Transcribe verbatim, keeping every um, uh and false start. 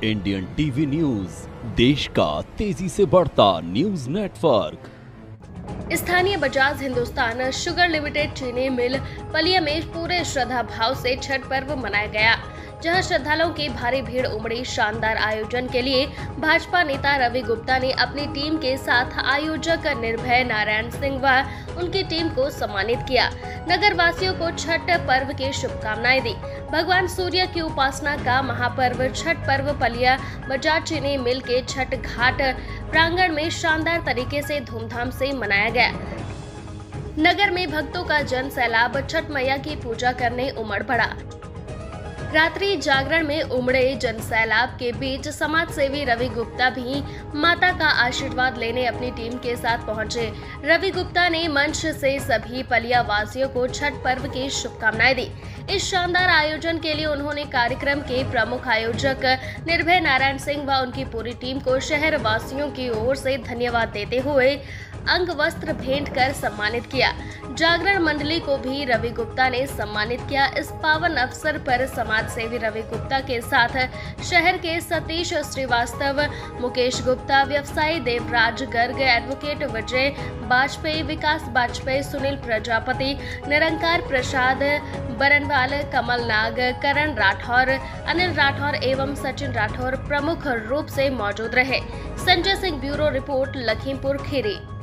Indian TV news, देश का तेजी से बढ़ता न्यूज नेटवर्क। स्थानीय बजाज हिंदुस्तान शुगर लिमिटेड चीनी मिल पलिया में पूरे श्रद्धा भाव से छठ पर्व मनाया गया, जहां श्रद्धालुओं की भारी भीड़ उमड़ी। शानदार आयोजन के लिए भाजपा नेता रवि गुप्ता ने अपनी टीम के साथ आयोजक निर्भय नारायण सिंह व उनकी टीम को सम्मानित किया। नगर वासियों को छठ पर्व की शुभकामनाएं दी। भगवान सूर्य की उपासना का महापर्व छठ पर्व पलिया बजाज चीनी मिल के छठ घाट प्रांगण में शानदार तरीके से धूमधाम से मनाया गया। नगर में भक्तों का जन सैलाब छठ मैया की पूजा करने उमड़ पड़ा। रात्रि जागरण में उमड़े जन सैलाब के बीच समाज सेवी रवि गुप्ता भी माता का आशीर्वाद लेने अपनी टीम के साथ पहुंचे। रवि गुप्ता ने मंच से सभी पलिया वासियों को छठ पर्व की शुभकामनाएं दी। इस शानदार आयोजन के लिए उन्होंने कार्यक्रम के प्रमुख आयोजक निर्भय नारायण सिंह व उनकी पूरी टीम को शहर वासियों की ओर से धन्यवाद देते हुए अंग वस्त्र भेंट कर सम्मानित किया। जागरण मंडली को भी रवि गुप्ता ने सम्मानित किया। इस पावन अवसर पर समाज सेवी रवि गुप्ता के साथ शहर के सतीश श्रीवास्तव, मुकेश गुप्ता, व्यवसायी देवराज गर्ग, एडवोकेट विजय वाजपेयी, विकास वाजपेयी, सुनील प्रजापति, निरंकार प्रसाद बरनवाल, कमल नाग, करण राठौर, अनिल राठौर एवं सचिन राठौर प्रमुख रूप से मौजूद रहे। Sanjay Singh, bureau report, Lakhimpur Kheri.